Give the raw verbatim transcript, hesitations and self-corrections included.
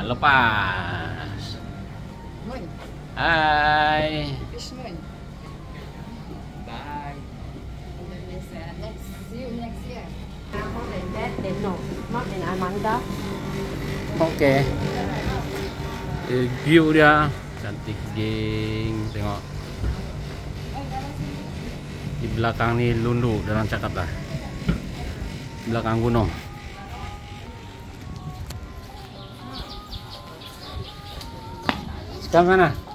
lepas. Moon. Hai. Fish moon. Bye. And then they said, let's see you next year. More than that, then no. Not in Amanda. Oke. Eh, view dia cantik geng. Tengok. Di belakang ni Lundu dalam cakap dah. Belakang gunung. Sekarang mana?